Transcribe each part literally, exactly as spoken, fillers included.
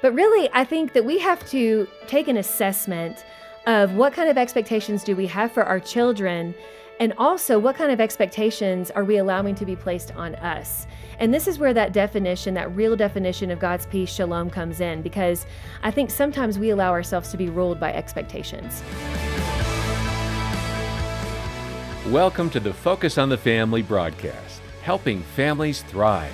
But really, I think that we have to take an assessment of what kind of expectations do we have for our children, and also what kind of expectations are we allowing to be placed on us. And this is where that definition, that real definition of God's peace, shalom, comes in, because I think sometimes we allow ourselves to be ruled by expectations. Welcome to the Focus on the Family broadcast, helping families thrive.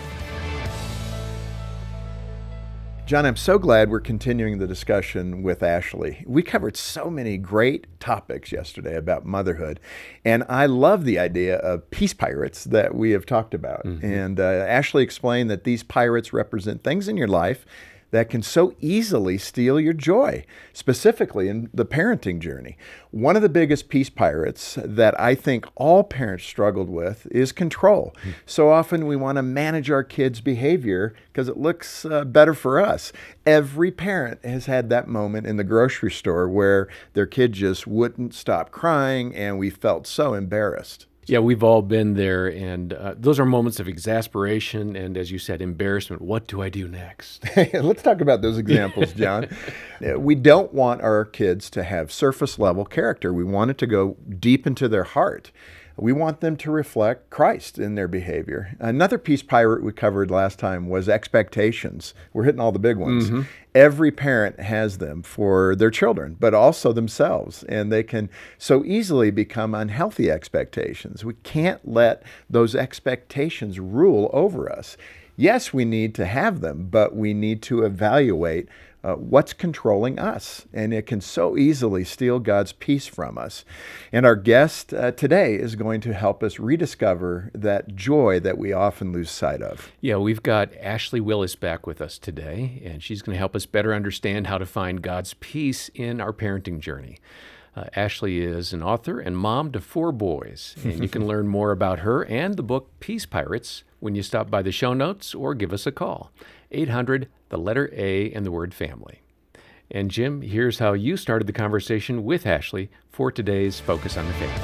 John, I'm so glad we're continuing the discussion with Ashley. We covered so many great topics yesterday about motherhood, and I love the idea of peace pirates that we have talked about. Mm-hmm. And uh, Ashley explained that these pirates represent things in your life that can so easily steal your joy, specifically in the parenting journey. One of the biggest peace pirates that I think all parents struggled with is control. Mm-hmm. So often we want to manage our kids' behavior because it looks uh, better for us. Every parent has had that moment in the grocery store where their kid just wouldn't stop crying and we felt so embarrassed. Yeah, we've all been there, and uh, those are moments of exasperation and, as you said, embarrassment. What do I do next? Let's talk about those examples, John. We don't want our kids to have surface-level character. We want it to go deep into their heart. We want them to reflect Christ in their behavior. Another peace pirate we covered last time was expectations. We're hitting all the big ones. Mm-hmm. Every parent has them for their children, but also themselves, and they can so easily become unhealthy expectations. We can't let those expectations rule over us. Yes, we need to have them, but we need to evaluate Uh, what's controlling us, and it can so easily steal God's peace from us. And our guest uh, today is going to help us rediscover that joy that we often lose sight of. Yeah, we've got Ashley Willis back with us today, and she's going to help us better understand how to find God's peace in our parenting journey. Uh, Ashley is an author and mom to four boys, and you can learn more about her and the book Peace Pirates when you stop by the show notes or give us a call. eight hundred, the letter A, and the word family. And Jim, here's how you started the conversation with Ashley for today's Focus on the Family.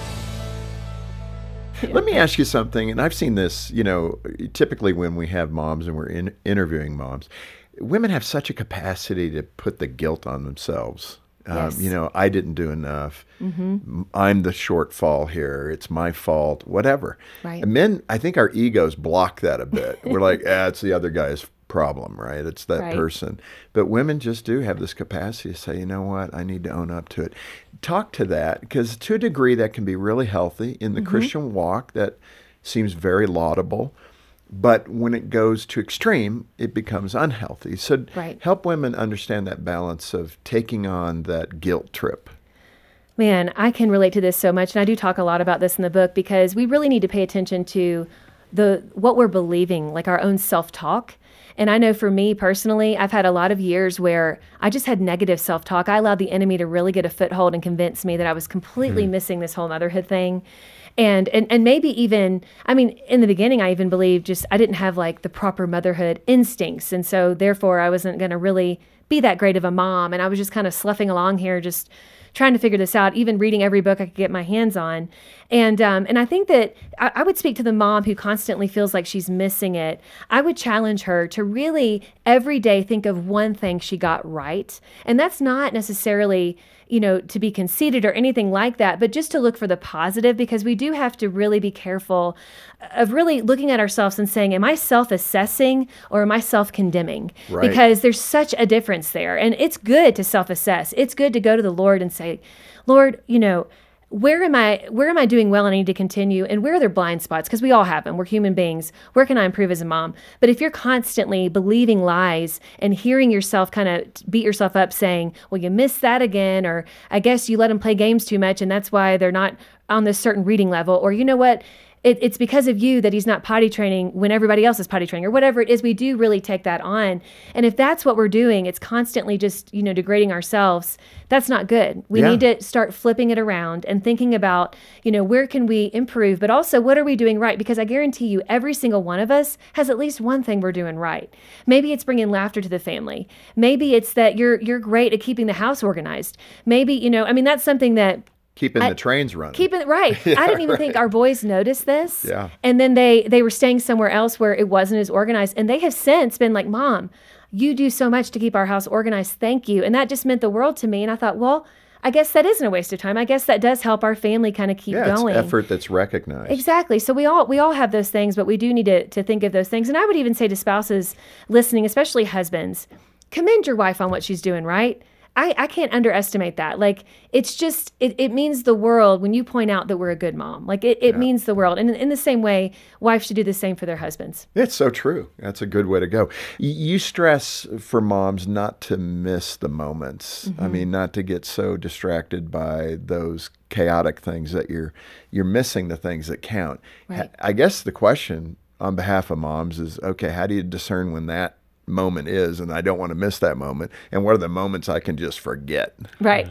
Let me ask you something, and I've seen this, you know, typically when we have moms and we're in, interviewing moms, women have such a capacity to put the guilt on themselves. Yes. Um, you know, I didn't do enough. Mm-hmm. I'm the shortfall here. It's my fault, whatever. Right. And men, I think our egos block that a bit. We're like, ah, it's the other guy's problem, right? It's that right. person. But women just do have this capacity to say, you know what, I need to own up to it. Talk to that, because to a degree that can be really healthy in the mm-hmm. Christian walk. That seems very laudable. But when it goes to extreme, it becomes unhealthy. So right. help women understand that balance of taking on that guilt trip. Man, I can relate to this so much, and I do talk a lot about this in the book, because we really need to pay attention to the what we're believing, like our own self-talk. And I know for me personally, I've had a lot of years where I just had negative self-talk. I allowed the enemy to really get a foothold and convince me that I was completely mm-hmm. missing this whole motherhood thing. And, and and maybe even, I mean, in the beginning, I even believed just I didn't have like the proper motherhood instincts. And so therefore, I wasn't going to really be that great of a mom. And I was just kind of sloughing along here, just trying to figure this out, even reading every book I could get my hands on. And um, and I think that I, I would speak to the mom who constantly feels like she's missing it. I would challenge her to really every day think of one thing she got right. And that's not necessarily, you know, to be conceited or anything like that, but just to look for the positive, because we do have to really be careful of really looking at ourselves and saying, am I self-assessing or am I self-condemning? Right. Because there's such a difference there. And it's good to self-assess. It's good to go to the Lord and say, Lord, you know, where am I where am I doing well and I need to continue? And where are there blind spots? Because we all have them. We're human beings. Where can I improve as a mom? But if you're constantly believing lies and hearing yourself kind of beat yourself up saying, well, you missed that again, or I guess you let them play games too much and that's why they're not on this certain reading level, or you know what? It, it's because of you that he's not potty training when everybody else is potty training, or whatever it is. We do really take that on. And if that's what we're doing, it's constantly just, you know, degrading ourselves. That's not good. We yeah. need to start flipping it around and thinking about, you know, where can we improve, but also what are we doing right? Because I guarantee you, every single one of us has at least one thing we're doing right. Maybe it's bringing laughter to the family. Maybe it's that you're you're great at keeping the house organized. Maybe, you know, I mean, that's something that Keeping I, the trains running. Keeping it right. yeah, I didn't even right. think our boys noticed this. Yeah. And then they they were staying somewhere else where it wasn't as organized. And they have since been like, Mom, you do so much to keep our house organized. Thank you. And that just meant the world to me. And I thought, well, I guess that isn't a waste of time. I guess that does help our family kind of keep yeah, going. It's effort that's recognized. Exactly. So we all we all have those things, but we do need to, to think of those things. And I would even say to spouses listening, especially husbands, commend your wife on what she's doing, right? I, I can't underestimate that. Like, it's just, it, it means the world when you point out that we're a good mom. Like, it, it Yeah. means the world. And in, in the same way, wives should do the same for their husbands. It's so true. That's a good way to go. Y- You stress for moms not to miss the moments. I mean, not to get so distracted by those chaotic things that you're you're missing the things that count. Right. Ha- I guess the question on behalf of moms is, okay, how do you discern when that moment is, and I don't want to miss that moment, and what are the moments I can just forget? Right.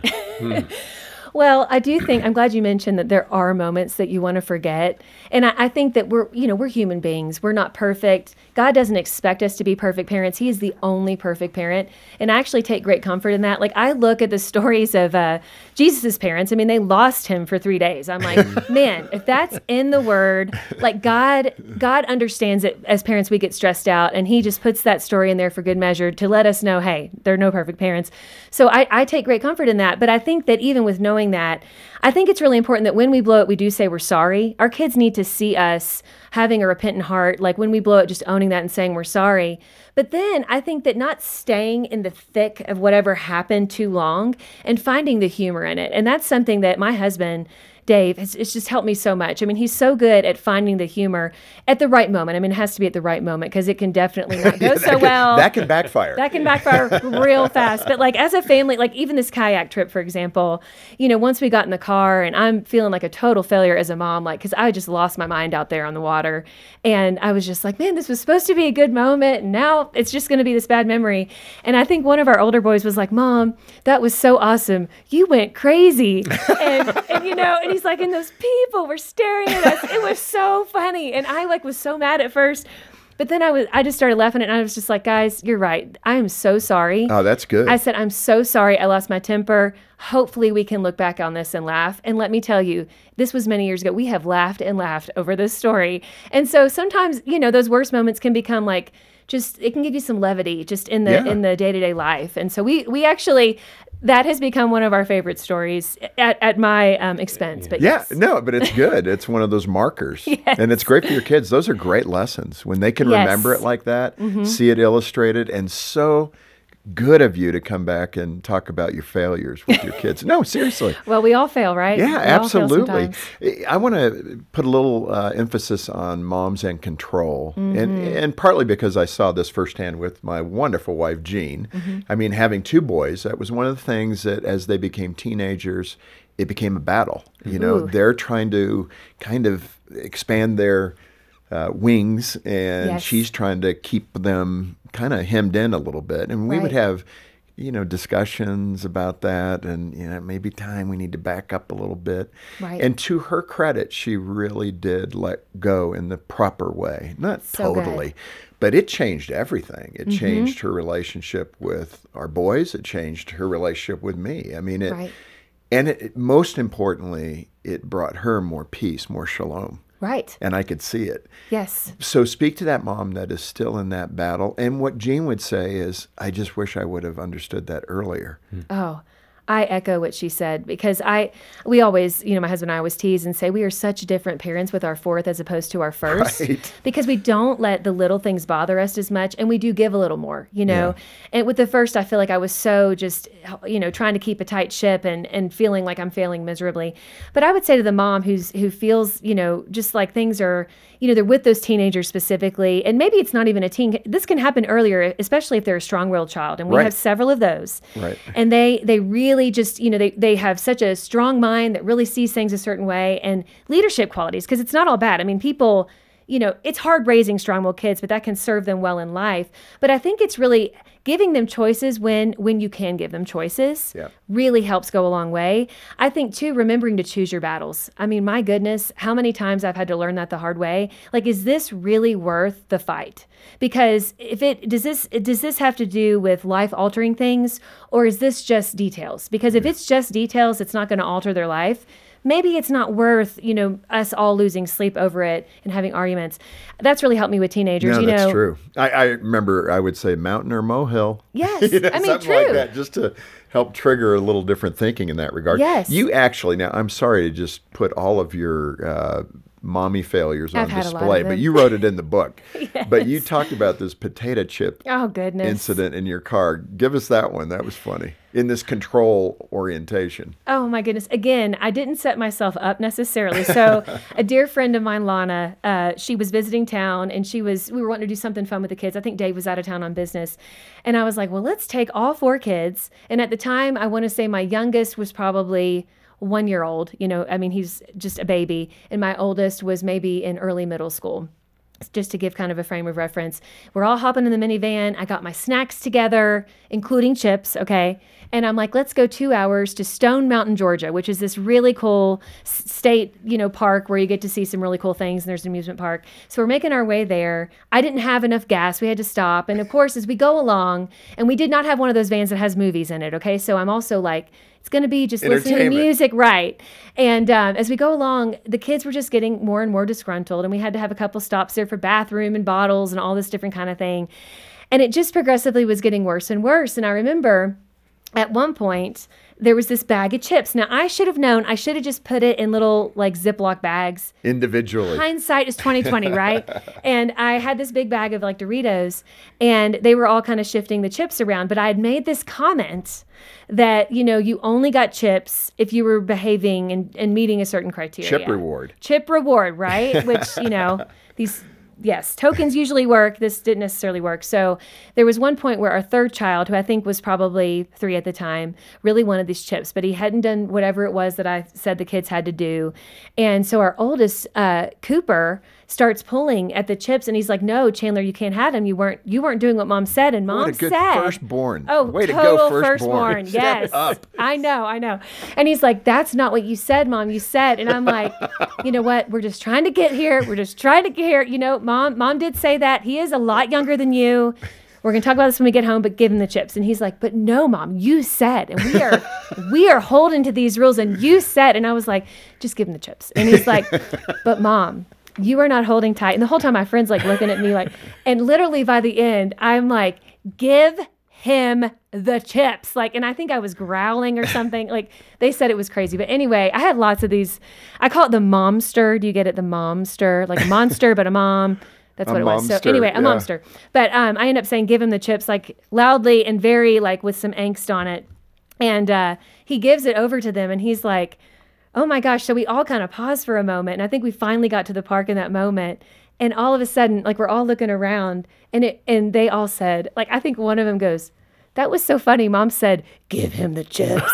Well, I do think, I'm glad you mentioned that there are moments that you want to forget. And I, I think that we're, you know, we're human beings. We're not perfect. God doesn't expect us to be perfect parents. He is the only perfect parent. And I actually take great comfort in that. Like, I look at the stories of uh, Jesus's parents. I mean, they lost him for three days. I'm like, man, if that's in the word, like God, God understands that as parents, we get stressed out, and he just puts that story in there for good measure to let us know, hey, they're no perfect parents. So I, I take great comfort in that. But I think that even with knowing that, I think it's really important that when we blow it, we do say we're sorry. Our kids need to see us having a repentant heart. Like, when we blow it, just owning that and saying we're sorry. But then I think that not staying in the thick of whatever happened too long and finding the humor in it. And that's something that my husband, Dave, it's, it's just helped me so much. I mean, he's so good at finding the humor at the right moment. I mean, it has to be at the right moment, because it can definitely not go Yeah, so can, well. That can backfire. That can backfire real fast. But like, as a family, like even this kayak trip, for example, you know, once we got in the car, and I'm feeling like a total failure as a mom, like, because I just lost my mind out there on the water. And I was just like, man, this was supposed to be a good moment, and now it's just going to be this bad memory. And I think one of our older boys was like, Mom, that was so awesome. You went crazy. and, and, you know, and he's like, and those people were staring at us. It was so funny. And I like was so mad at first. But then I was, I just started laughing, and I was just like, guys, you're right. I am so sorry. Oh, that's good. I said, I'm so sorry. I lost my temper. Hopefully we can look back on this and laugh. And let me tell you, this was many years ago. We have laughed and laughed over this story. And so sometimes, you know, those worst moments can become like, just, it can give you some levity just in the, Yeah. in the day-to-day life. And so we, we actually, that has become one of our favorite stories at, at my um, expense. But Yeah, yes. no, but it's good. It's one of those markers. Yes. And it's great for your kids. Those are great lessons. When they can Yes. remember it like that, see it illustrated, and so good of you to come back and talk about your failures with your kids. No, seriously. Well, we all fail, right? Yeah, We all fail absolutely. sometimes. I want to put a little uh, emphasis on moms and control, Mm-hmm. and and partly because I saw this firsthand with my wonderful wife, Jean. Mm-hmm. I mean, having two boys, that was one of the things that as they became teenagers, it became a battle. You know, Ooh. they're trying to kind of expand their uh, wings, and Yes. she's trying to keep them kind of hemmed in a little bit. And we would Right. have, you know, discussions about that, and, you know, maybe time we need to back up a little bit. Right. And to her credit, she really did let go in the proper way. Not So good. totally, but it changed everything. It Mm-hmm. changed her relationship with our boys. It changed her relationship with me. I mean, it, Right. and it, it- most importantly, it brought her more peace, more shalom. Right. And I could see it. Yes. So speak to that mom that is still in that battle. And what Jean would say is, I just wish I would have understood that earlier. Oh, I echo what she said, because I, we always, you know, my husband and I always tease and say we are such different parents with our fourth as opposed to our first, Right. because we don't let the little things bother us as much, and we do give a little more, you know. And with the first, I feel like I was so just, you know, trying to keep a tight ship and and feeling like I'm failing miserably. But I would say to the mom who's who feels, you know, just like things are, you know, they're with those teenagers specifically, and maybe it's not even a teen. This can happen earlier, especially if they're a strong-willed child, and we Right. have several of those. Right. And they they really just, you know, they, they have such a strong mind that really sees things a certain way, and leadership qualities, because it's not all bad. I mean, people, you know, it's hard raising strong-willed kids, but that can serve them well in life. But I think it's really giving them choices when when you can give them choices Yeah. really helps go a long way. I think, too, remembering to choose your battles. I mean, my goodness, how many times I've had to learn that the hard way. Like, is this really worth the fight? Because if it does this does this have to do with life-altering things, or is this just details? Because if it's just details, it's not going to alter their life. maybe it's not worth, you know, us all losing sleep over it and having arguments. That's really helped me with teenagers. No, you that's know, true. I, I remember I would say mountain or molehill. Yes, You know, I mean, something true. like that, just to help trigger a little different thinking in that regard. Yes. You actually, now I'm sorry to just put all of your uh, mommy failures I've on had a lot display, of but them. you wrote it in the book. Yes. But you talked about this potato chip Oh, goodness. incident in your car. Give us that one. That was funny. In this control orientation. Oh my goodness. Again, I didn't set myself up necessarily. So a dear friend of mine, Lana, uh, she was visiting town and she was, we were wanting to do something fun with the kids. I think Dave was out of town on business. And I was like, well, let's take all four kids. And at the time, I want to say my youngest was probably one year old. You know, I mean, he's just a baby. And my oldest was maybe in early middle school. Just to give kind of a frame of reference. We're all hopping in the minivan. I got my snacks together, including chips, okay? And I'm like, let's go two hours to Stone Mountain, Georgia, which is this really cool s- state, you know, park where you get to see some really cool things. And there's an amusement park. So we're making our way there. I didn't have enough gas. We had to stop. And of course, as we go along, and we did not have one of those vans that has movies in it, okay? So I'm also like, it's going to be just listening to music, right? And um, as we go along, the kids were just getting more and more disgruntled, and we had to have a couple stops there for bathroom and bottles and all this different kind of thing. And it just progressively was getting worse and worse. And I remember at one point, there was this bag of chips. Now, I should have known. I should have just put it in little, like, Ziploc bags. Individually. Hindsight is twenty twenty, right? And I had this big bag of, like, Doritos, and they were all kind of shifting the chips around. But I had made this comment that, you know, you only got chips if you were behaving and, and meeting a certain criteria. Chip reward. Chip reward, right? Which, you know, these... Yes, tokens usually work. This didn't necessarily work. So there was one point where our third child, who I think was probably three at the time, really wanted these chips, but he hadn't done whatever it was that I said the kids had to do. And so our oldest, uh, Cooper, starts pulling at the chips, and he's like, "No, Chandler, you can't have them. You weren't. You weren't doing what Mom said." And Mom What a good said, firstborn. "Oh, way to total go, firstborn. firstborn. Yes, Up. I know, I know." And he's like, "That's not what you said, Mom. You said." And I'm like, "You know what? We're just trying to get here. We're just trying to get here. You know, Mom. Mom did say that. He is a lot younger than you. We're gonna talk about this when we get home, but give him the chips." And he's like, "But no, Mom, you said, and we are we are holding to these rules, and you said." And I was like, "Just give him the chips." And he's like, "But Mom, you are not holding tight." And the whole time my friend's like looking at me like, and literally by the end, I'm like, "Give him the chips." Like, and I think I was growling or something. Like, they said it was crazy. But anyway, I had lots of these. I call it the momster. Do you get it? The momster, like a monster, but a mom. That's A what it was. So momster, anyway, a yeah. momster. But um, I end up saying, "Give him the chips," like loudly and very like with some angst on it. And uh, he gives it over to them, and he's like, "Oh my gosh." So we all kind of paused for a moment. And I think we finally got to the park in that moment. And all of a sudden, like, we're all looking around, and it and they all said, like, I think one of them goes, "That was so funny. Mom said, 'Give him the chips.'"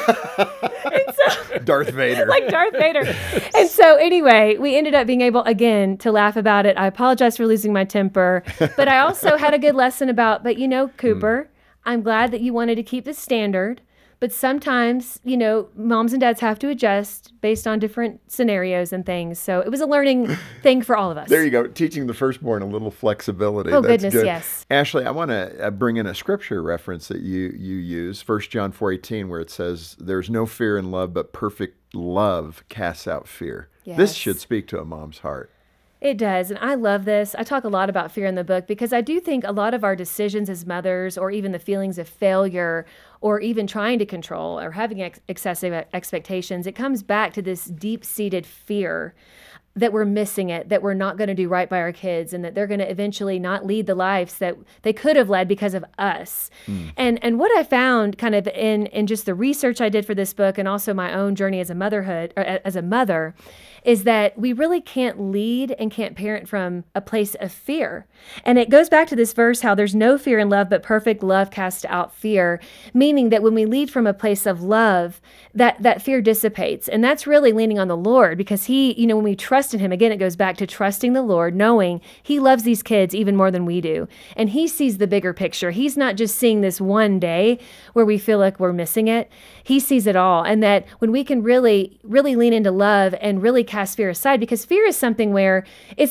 And so, Darth Vader. like Darth Vader. And so anyway, we ended up being able, again, to laugh about it. I apologize for losing my temper. But I also had a good lesson about, but you know, Cooper, I'm glad that you wanted to keep the standard. But sometimes, you know, moms and dads have to adjust based on different scenarios and things. So it was a learning thing for all of us. There you go. Teaching the firstborn a little flexibility. Oh, That's goodness, good. yes. Ashley, I want to uh, bring in a scripture reference that you, you use, First John four eighteen, where it says, "There's no fear in love, but perfect love casts out fear." Yes. This should speak to a mom's heart. It does. And I love this. I talk a lot about fear in the book because I do think a lot of our decisions as mothers, or even the feelings of failure, or even trying to control or having ex- excessive expectations, it comes back to this deep-seated fear that we're missing it, that we're not going to do right by our kids, and that they're going to eventually not lead the lives that they could have led because of us. Mm. And and what I found kind of in, in just the research I did for this book, and also my own journey as a motherhood, or as a mother, is that we really can't lead and can't parent from a place of fear. And it goes back to this verse, how there's no fear in love, but perfect love casts out fear, meaning that when we lead from a place of love, that, that fear dissipates. And that's really leaning on the Lord, because he, you know, when we trust in him, again, it goes back to trusting the Lord, knowing he loves these kids even more than we do. And he sees the bigger picture. He's not just seeing this one day where we feel like we're missing it. He sees it all. And that when we can really, really lean into love and really cast fear aside, because fear is something where it's not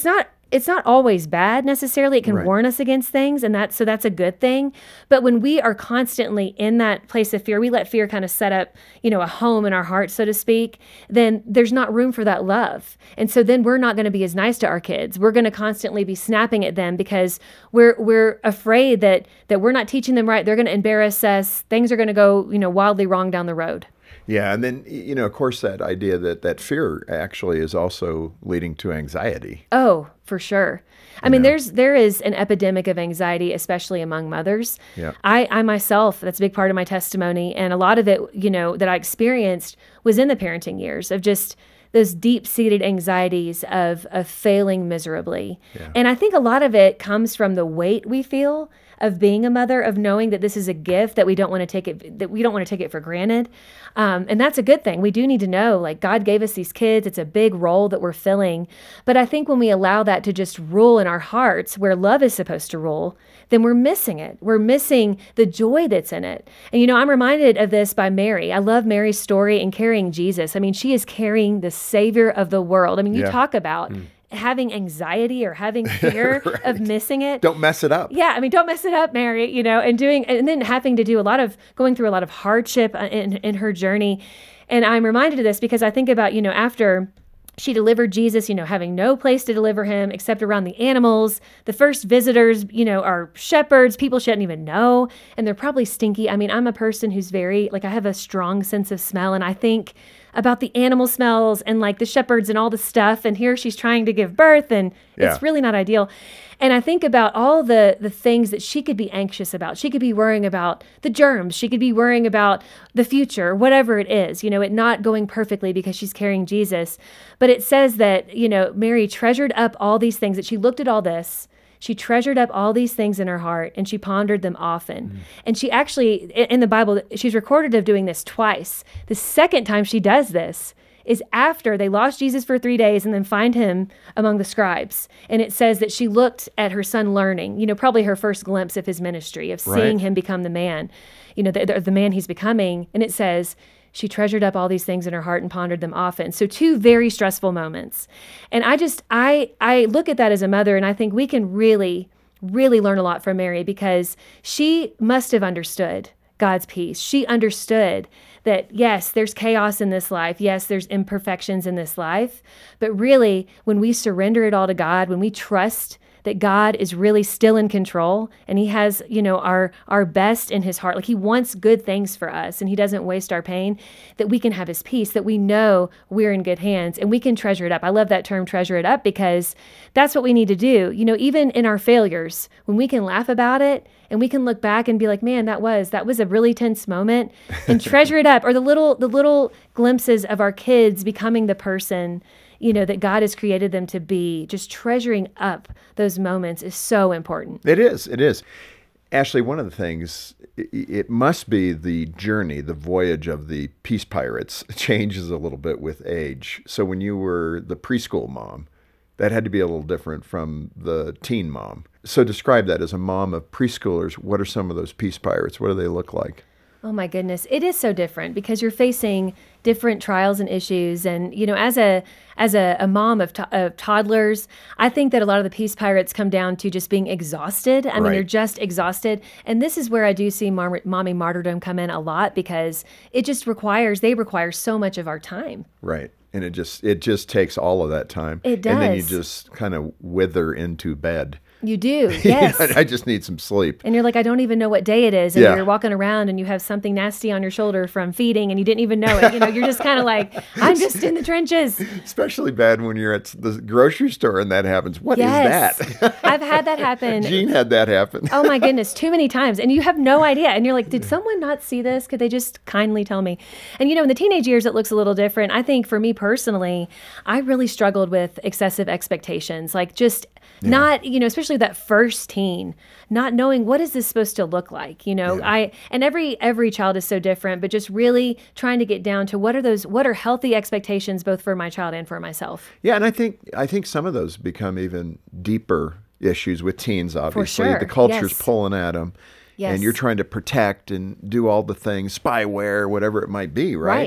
it's not always bad necessarily. It can Right. warn us against things, and that's so that's a good thing. But when we are constantly in that place of fear, we let fear kind of set up, you know, a home in our heart, so to speak, then there's not room for that love. And so then we're not going to be as nice to our kids. We're going to constantly be snapping at them because we're we're afraid that that we're not teaching them right. They're going to embarrass us. Things are going to go, you know, wildly wrong down the road. Yeah, and then, you know, of course, that idea that that fear actually is also leading to anxiety. Oh, for sure. I mean, there's there is an epidemic of anxiety, especially among mothers. Yeah. I, I myself, that's a big part of my testimony, and a lot of it, you know, that I experienced was in the parenting years of just those deep-seated anxieties of of failing miserably. Yeah. And I think a lot of it comes from the weight we feel of being a mother, of knowing that this is a gift, that we don't want to take it, that we don't want to take it for granted. Um, and that's a good thing. We do need to know, like, God gave us these kids. It's a big role that we're filling. But I think when we allow that to just rule in our hearts, where love is supposed to rule, then we're missing it. We're missing the joy that's in it. And, you know, I'm reminded of this by Mary. I love Mary's story in carrying Jesus. I mean, she is carrying the Savior of the world. I mean, you Yeah. talk about Mm. having anxiety or having fear Right. of missing it. Don't mess it up. Yeah, I mean, don't mess it up, Mary, you know, and doing, and then having to do a lot of, going through a lot of hardship in, in her journey. And I'm reminded of this because I think about, you know, after she delivered Jesus, you know, having no place to deliver him except around the animals. The first visitors, you know, are shepherds, people she didn't even know, and they're probably stinky. I mean, I'm a person who's very, like, I have a strong sense of smell, and I think about the animal smells and like the shepherds and all the stuff. And here she's trying to give birth, and Yeah. it's really not ideal. And I think about all the the things that she could be anxious about. She could be worrying about the germs. She could be worrying about the future, whatever it is, you know, it not going perfectly because she's carrying Jesus. But it says that, you know, Mary treasured up all these things, that she looked at all this. She treasured up all these things in her heart, and she pondered them often. Mm. And she actually, in the Bible, she's recorded of doing this twice. The second time she does this is after they lost Jesus for three days and then find him among the scribes. And it says that she looked at her son learning, you know, probably her first glimpse of his ministry, of seeing Right. him become the man, you know, the, the, the man he's becoming. And it says, she treasured up all these things in her heart and pondered them often. So two very stressful moments. And I just, I, I look at that as a mother, and I think we can really, really learn a lot from Mary, because she must have understood God's peace. She understood that, yes, there's chaos in this life. Yes, there's imperfections in this life. But really, when we surrender it all to God, when we trust that God is really still in control, and he has, you know, our our best in his heart, like he wants good things for us, and he doesn't waste our pain, that we can have his peace, that we know we're in good hands, and we can treasure it up. I love that term, treasure it up, because that's what we need to do. You know, even in our failures, when we can laugh about it, and we can look back and be like, man, that was that was a really tense moment, and treasure it up. Or the little the little glimpses of our kids becoming the person, you know, that God has created them to be. Just treasuring up those moments is so important. It is. It is. Ashley, one of the things, it must be the journey, the voyage of the Peace Pirates changes a little bit with age. So when you were the preschool mom, that had to be a little different from the teen mom. So describe that as a mom of preschoolers. What are some of those Peace Pirates? What do they look like? Oh my goodness. It is so different because you're facing different trials and issues. And, you know, as a as a, a mom of, to- of toddlers, I think that a lot of the Peace Pirates come down to just being exhausted. I mean, Right. they're just exhausted. And this is where I do see mar- mommy martyrdom come in a lot, because it just requires, they require so much of our time. Right. And it just it just takes all of that time. It And then you does. just kind of wither into bed. You do, yes. I just need some sleep. And you're like, I don't even know what day it is. And Yeah. you're walking around and you have something nasty on your shoulder from feeding and you didn't even know it. You know, you're just kind of like, I'm just in the trenches. Especially bad when you're at the grocery store and that happens. What Yes. is that? I've had that happen. Jean had that happen. Oh my goodness, too many times. And you have no idea. And you're like, did someone not see this? Could they just kindly tell me? And you know, in the teenage years, it looks a little different. I think for me personally, I really struggled with excessive expectations. Like just Yeah. not, you know, especially that first teen, not knowing what is this supposed to look like, you know, Yeah. I, and every, every child is so different, but just really trying to get down to what are those, what are healthy expectations, both for my child and for myself. Yeah, and I think I think some of those become even deeper issues with teens, obviously. sure, The culture's yes. pulling at them. Yes. And you're trying to protect and do all the things, spyware, whatever it might be, right? Right.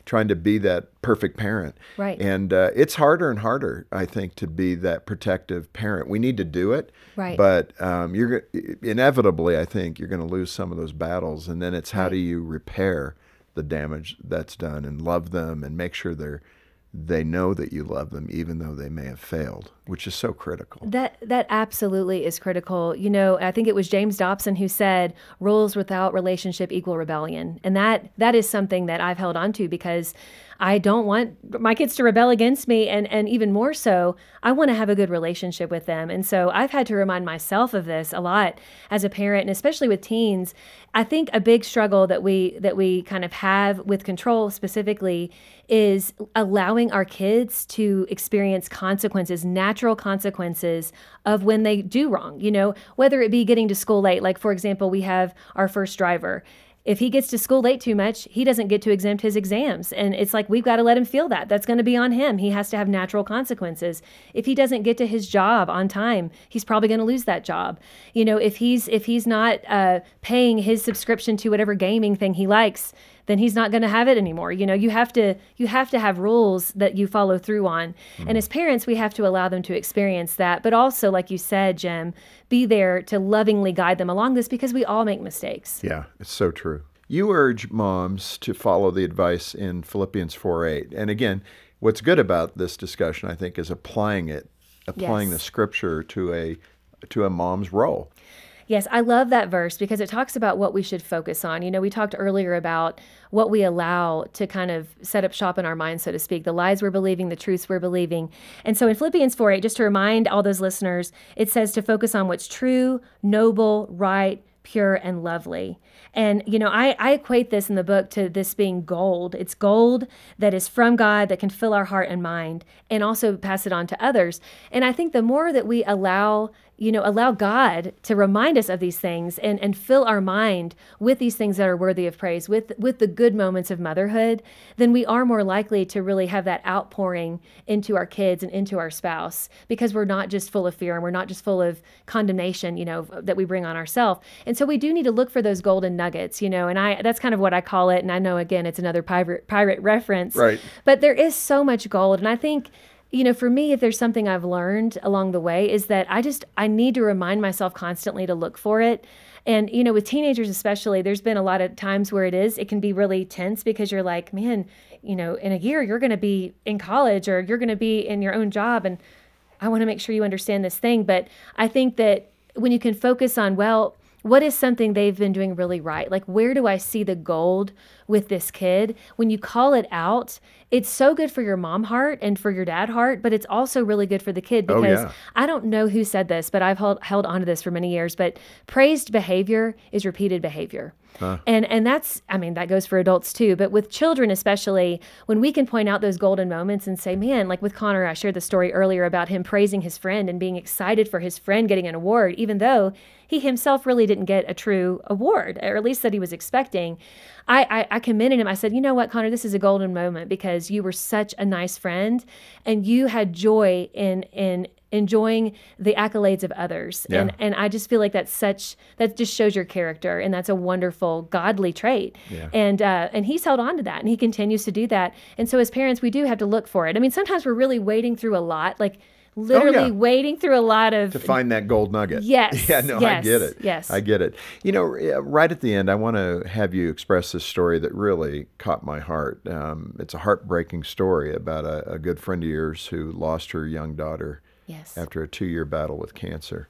trying to be that perfect parent. Right. And uh, it's harder and harder, I think, to be that protective parent. We need to do it. Right. But um, you're go- inevitably, I think, you're going to lose some of those battles. And then it's how Right. do you repair the damage that's done and love them and make sure they're they know that you love them even though they may have failed, which is so critical. That that absolutely is critical. You know, I think it was James Dobson who said, rules without relationship equal rebellion. And that that is something that I've held on to because I don't want my kids to rebel against me. And, and even more so, I want to have a good relationship with them. And so I've had to remind myself of this a lot as a parent, and especially with teens. I think a big struggle that we that we kind of have with control specifically is allowing our kids to experience consequences, natural consequences of when they do wrong, you know, whether it be getting to school late. Like, for example, we have our first driver. If he gets to school late too much, he doesn't get to exempt his exams. And it's like, we've got to let him feel that. That's going to be on him. He has to have natural consequences. If he doesn't get to his job on time, he's probably going to lose that job. You know, if he's if he's not uh, paying his subscription to whatever gaming thing he likes, then he's not going to have it anymore. You know, you have to you have to have rules that you follow through on. Mm-hmm. And as parents, we have to allow them to experience that. But also, like you said, Jim, be there to lovingly guide them along this because we all make mistakes. Yeah, it's so true. You urge moms to follow the advice in Philippians four eight. And again, what's good about this discussion, I think, is applying it, applying Yes. the scripture to a to a mom's role. Yes, I love that verse because it talks about what we should focus on. You know, we talked earlier about what we allow to kind of set up shop in our minds, so to speak, the lies we're believing, the truths we're believing. And so in Philippians four eight, just to remind all those listeners, it says to focus on what's true, noble, right, pure, and lovely. And, you know, I, I equate this in the book to this being gold. It's gold that is from God that can fill our heart and mind and also pass it on to others. And I think the more that we allow, you know, allow God to remind us of these things and, and fill our mind with these things that are worthy of praise, with, with the good moments of motherhood, then we are more likely to really have that outpouring into our kids and into our spouse because we're not just full of fear and we're not just full of condemnation, you know, that we bring on ourselves. And so we do need to look for those golden nuggets, you know, and I that's kind of what I call it. And I know, again, it's another pirate, pirate reference. Right. But there is so much gold. And I think, you know, for me, if there's something I've learned along the way is that I just, I need to remind myself constantly to look for it. And, you know, with teenagers especially, there's been a lot of times where it is, it can be really tense because you're like, man, you know, in a year, you're going to be in college or you're going to be in your own job. And I want to make sure you understand this thing. But I think that when you can focus on, well, what is something they've been doing really right? Like, where do I see the gold with this kid? When you call it out, it's so good for your mom heart and for your dad heart, but it's also really good for the kid because Oh, yeah. I don't know who said this, but I've held, held on to this for many years, but praised behavior is repeated behavior. Huh. And and that's, I mean, that goes for adults too, but with children especially, when we can point out those golden moments and say, man, like with Connor, I shared the story earlier about him praising his friend and being excited for his friend getting an award, even though he himself really didn't get a true award, or at least that he was expecting. I, I, I commended him. I said, you know what, Connor, this is a golden moment because you were such a nice friend and you had joy in in enjoying the accolades of others. Yeah. And and I just feel like that's such, that just shows your character. And that's a wonderful godly trait. Yeah. And uh, and he's held on to that and he continues to do that. And so as parents, we do have to look for it. I mean, sometimes we're really wading through a lot, like literally Oh, yeah. wading through a lot of... To find that gold nugget. Yes. Yeah, no, yes, I get it. Yes. I get it. You know, right at the end, I want to have you express this story that really caught my heart. Um, it's a heartbreaking story about a, a good friend of yours who lost her young daughter Yes. after a two-year battle with cancer.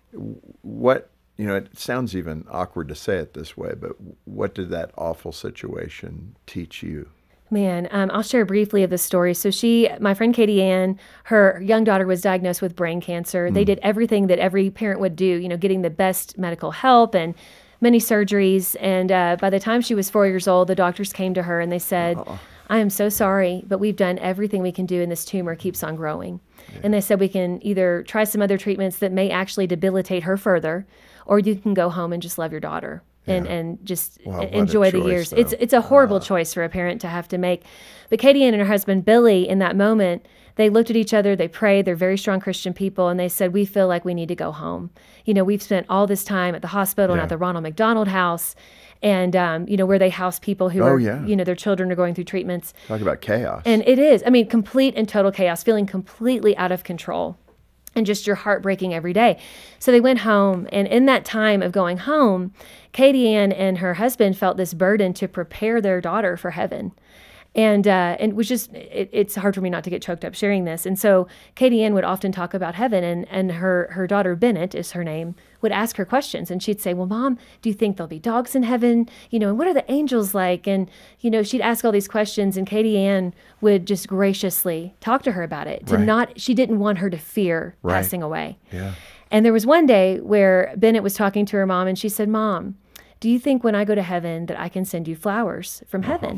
What, you know, it sounds even awkward to say it this way, but what did that awful situation teach you? Man, um, I'll share briefly of the story. So she, my friend Katie Ann, her young daughter was diagnosed with brain cancer. Mm. They did everything that every parent would do, you know, getting the best medical help and many surgeries. And uh, by the time she was four years old, the doctors came to her and they said, oh. I am so sorry, but we've done everything we can do and this tumor keeps on growing. Yeah. And they said we can either try some other treatments that may actually debilitate her further, or you can go home and just love your daughter. And, yeah. and just wow, enjoy the choice, years. Though. It's it's a horrible uh, choice for a parent to have to make. But Katie Ann and her husband Billy, in that moment, they looked at each other, they prayed, they're very strong Christian people, and they said, we feel like we need to go home. You know, we've spent all this time at the hospital yeah. and at the Ronald McDonald House, and um, you know, where they house people who Oh, are, yeah. you know, their children are going through treatments. Talk about chaos. And it is, I mean, complete and total chaos, feeling completely out of control and just your heart breaking every day. So they went home, and in that time of going home, Katie Ann and her husband felt this burden to prepare their daughter for heaven. And uh, and it was just, it, it's hard for me not to get choked up sharing this. And so Katie Ann would often talk about heaven, and, and her, her daughter, Bennett is her name, would ask her questions. And she'd say, well, Mom, do you think there'll be dogs in heaven? You know, and what are the angels like? And, you know, she'd ask all these questions, and Katie Ann would just graciously talk to her about it. To Right. not, she didn't want her to fear Right. passing away. Yeah. And there was one day where Bennett was talking to her mom, and she said, Mom, do you think when I go to heaven that I can send you flowers from Uh-huh. heaven?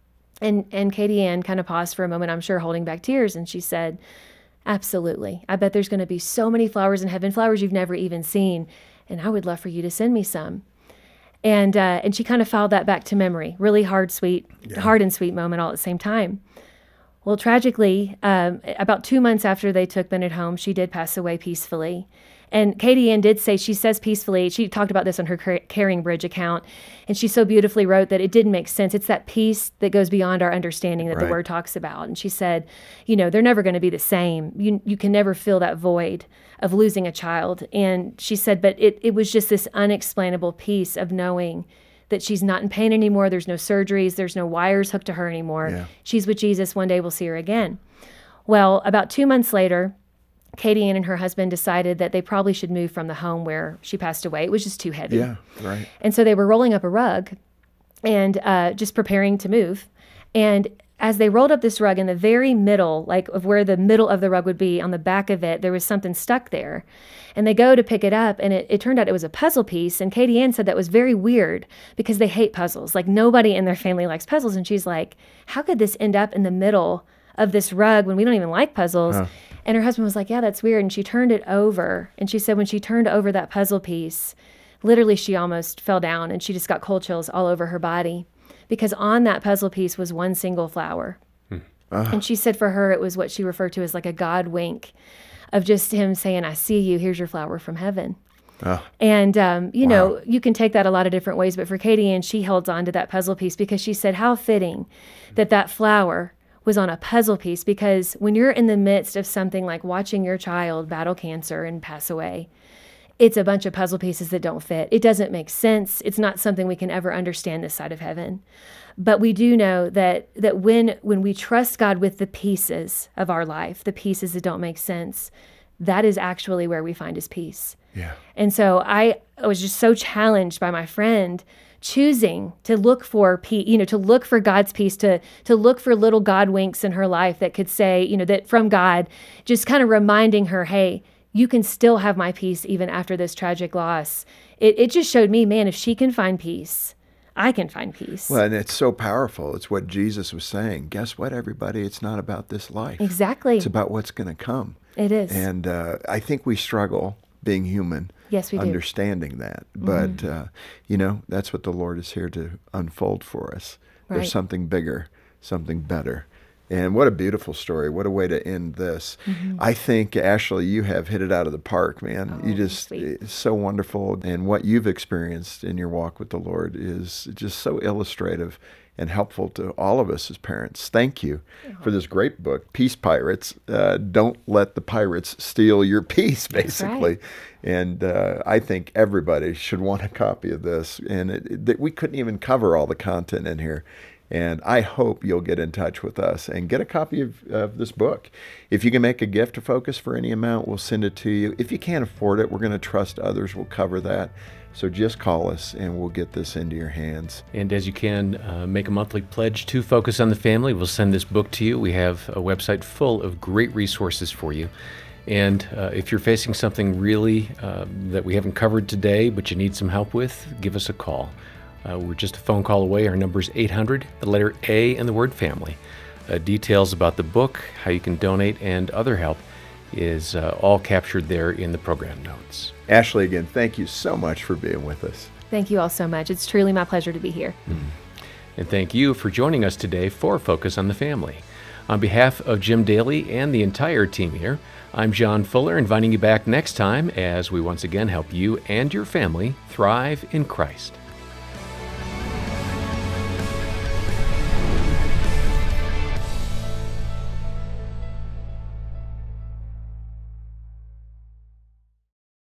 And and Katie Ann kind of paused for a moment, I'm sure holding back tears, and she said, absolutely. I bet there's going to be so many flowers in heaven, flowers you've never even seen, and I would love for you to send me some. And uh, and she kind of filed that back to memory. Really hard, sweet, Yeah. hard and sweet moment all at the same time. Well, tragically, um, about two months after they took Bennett home, she did pass away peacefully. And Katie Ann did say, she says peacefully, she talked about this on her Car- Caring Bridge account, and she so beautifully wrote that it didn't make sense. It's that peace that goes beyond our understanding that Right. the Word talks about. And she said, you know, they're never going to be the same. You you can never fill that void of losing a child. And she said, but it, it was just this unexplainable peace of knowing that she's not in pain anymore. There's no surgeries. There's no wires hooked to her anymore. Yeah. She's with Jesus. One day we'll see her again. Well, about two months later, Katie Ann and her husband decided that they probably should move from the home where she passed away. It was just too heavy. Yeah, right. And so they were rolling up a rug and uh, just preparing to move. And as they rolled up this rug, in the very middle, like of where the middle of the rug would be, on the back of it, there was something stuck there. And they go to pick it up, and it, it turned out it was a puzzle piece. And Katie Ann said that was very weird because they hate puzzles. Like, nobody in their family likes puzzles. And she's like, how could this end up in the middle of this rug when we don't even like puzzles? Huh. And her husband was like, yeah, that's weird. And she turned it over. And she said when she turned over that puzzle piece, literally she almost fell down, and she just got cold chills all over her body, because on that puzzle piece was one single flower. Uh, And she said for her, it was what she referred to as like a God wink of just him saying, I see you, here's your flower from heaven. uh, And, um, you Wow. know, you can take that a lot of different ways, but for Katie Ann, she held on to that puzzle piece because she said, how fitting that that flower was on a puzzle piece, because when you're in the midst of something like watching your child battle cancer and pass away, it's a bunch of puzzle pieces that don't fit. It doesn't make sense. It's not something we can ever understand this side of heaven. But we do know that that when when we trust God with the pieces of our life, the pieces that don't make sense, that is actually where we find his peace. yeah. And so I, I was just so challenged by my friend choosing to look for peace, you know, to look for God's peace, to to look for little God winks in her life that could say, you know, that from God, just kind of reminding her, hey, you can still have my peace even after this tragic loss. It it just showed me, man, if she can find peace, I can find peace. Well, and it's so powerful. It's what Jesus was saying. Guess what, everybody? It's not about this life. Exactly. It's about what's going to come. It is. And uh, I think we struggle, being human, Yes, we do. understanding that. But, uh, you know, that's what the Lord is here to unfold for us. Right. There's something bigger, something better. And what a beautiful story. What a way to end this. I think, Ashley, you have hit it out of the park, man. Oh, you just, sweet. it's so wonderful. And what you've experienced in your walk with the Lord is just so illustrative and helpful to all of us as parents. Thank you for this great book, Peace Pirates. Uh, don't let the pirates steal your peace, basically. right. And uh, I think everybody should want a copy of this. And it, it, that we couldn't even cover all the content in here. And I hope you'll get in touch with us and get a copy of, of this book. If you can make a gift to Focus for any amount, we'll send it to you. If you can't afford it, we're going to trust others will cover that. So just call us and we'll get this into your hands. And as you can, uh, make a monthly pledge to Focus on the Family. We'll send this book to you. We have a website full of great resources for you. And uh, if you're facing something really uh, that we haven't covered today, but you need some help with, give us a call. Uh, we're just a phone call away. Our number is eight hundred, the letter A, and the word family. Uh, details about the book, how you can donate, and other help is uh, all captured there in the program notes. Ashley, again, thank you so much for being with us. Thank you all so much. It's truly my pleasure to be here. And thank you for joining us today for Focus on the Family. On behalf of Jim Daly and the entire team here, I'm John Fuller, inviting you back next time as we once again help you and your family thrive in Christ.